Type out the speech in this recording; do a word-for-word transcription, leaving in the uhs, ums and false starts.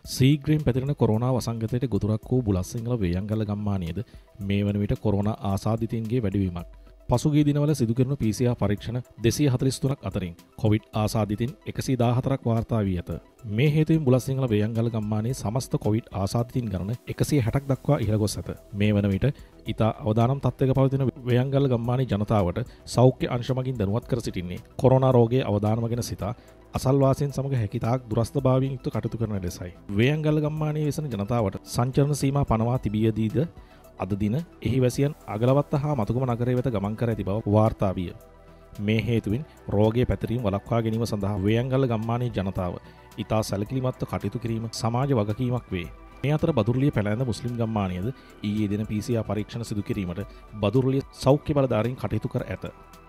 සීග්‍රීම් පැතිරෙන corona වසංගතයට ගොදුරක් වූ බුලත්සිංහල වේයන්ගල්ල ගම්මානයේද මේ වන විට කොරෝනා ආසාදිතයින්ගේ වැඩිවීමක්. පසුගිය දිනවල සිදු කරන පී සී ආර් පරීක්ෂණ දෙසිය හතළිස් තුනක් අතරින් කොවිඩ් ආසාදිතින් එකසිය දාහතරක් වාර්තා වී ඇත. මේ හේතුවෙන් බුලත්සිංහල වේයන්ගල්ල ගම්මානයේ සමස්ත කොවිඩ් ආසාදිතින් ගණන එකසිය හැටක් දක්වා ඉහළ ගොස් ඇත. මේ වන විට ඉතා අවදානම් තත්ත්වයක පවතින වේයන්ගල්ල ගම්මානයේ ජනතාවට සෞඛ්‍ය අංශ මගින් දැනුවත් කර සිටින්නේ කොරෝනා රෝගයේ අවදානමගෙන සිතා අසල්වාසීන් සමග හැකිතාක් දුරස්ථභාවයෙන් යුක්ත කටයුතු කරන ලෙසයි. වේයන්ගල්ල ගම්මානයේ වෙසෙන ජනතාවට සංචරණ සීමා පනවා තිබියදීද අද දින එහි වැසියන් අගලවත්ත හා මතුගම නගරය වෙත ගමන් කර ඇති බව වාර්තා විය. මේ හේතුවෙන් රෝගයේ පැතිරීම වළක්වා ගැනීම සඳහා වේයන්ගල්ල ගම්මානයේ ජනතාව ඉතා සැලකිලිමත්ව කටයුතු කිරීම සමාජ වගකීමක් වේ. මේ අතර බදුරුලිය පැලැඳ මුස්ලිම් ගම්මානයේද ඊයේ දින පී සී ආර් පරීක්ෂණ සිදු කිරීමට බදුරුලිය සෞඛ්‍ය බලධාරීන් කටයුතු කර ඇත.